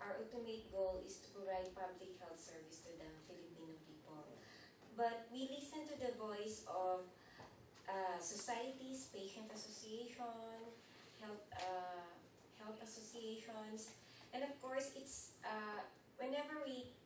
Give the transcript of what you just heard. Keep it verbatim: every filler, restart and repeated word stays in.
our ultimate goal is to provide public health service to the Filipino people. But we listen to the voice of uh, societies, patient association, health, uh, health associations, and of course, it's uh, whenever we